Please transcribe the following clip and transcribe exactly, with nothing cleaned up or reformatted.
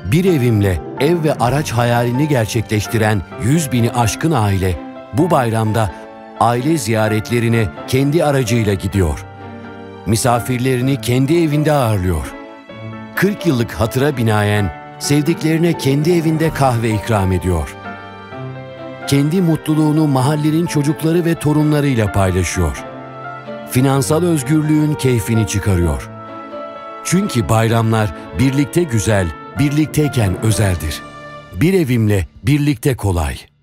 Bir evimle ev ve araç hayalini gerçekleştiren yüz bini aşkın aile bu bayramda aile ziyaretlerine kendi aracıyla gidiyor. Misafirlerini kendi evinde ağırlıyor. kırk yıllık hatıra binaen sevdiklerine kendi evinde kahve ikram ediyor. Kendi mutluluğunu mahallenin çocukları ve torunlarıyla paylaşıyor. Finansal özgürlüğün keyfini çıkarıyor. Çünkü bayramlar birlikte güzel, birlikteyken özeldir. Bir evimle birlikte kolay.